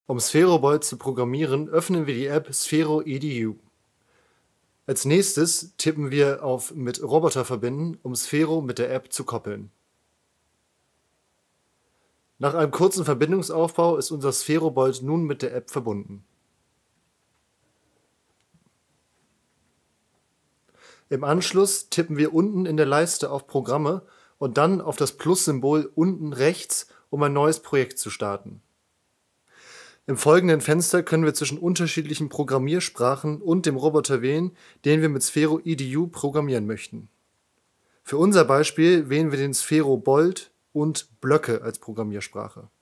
Um Spherobolt zu programmieren, öffnen wir die App Sphero EDU. Als nächstes tippen wir auf Mit Roboter verbinden, um Sphero mit der App zu koppeln. Nach einem kurzen Verbindungsaufbau ist unser Spherobolt nun mit der App verbunden. Im Anschluss tippen wir unten in der Leiste auf Programme und dann auf das Plus-Symbol unten rechts, um ein neues Projekt zu starten. Im folgenden Fenster können wir zwischen unterschiedlichen Programmiersprachen und dem Roboter wählen, den wir mit Sphero EDU programmieren möchten. Für unser Beispiel wählen wir den Spherobolt und Blöcke als Programmiersprache.